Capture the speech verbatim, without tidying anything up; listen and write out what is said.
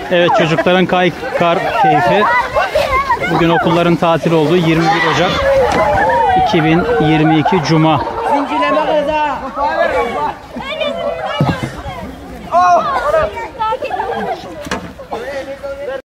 Evet, çocukların kay kar keyfi. Bugün okulların tatil olduğu yirmi bir Ocak iki bin yirmi iki Cuma.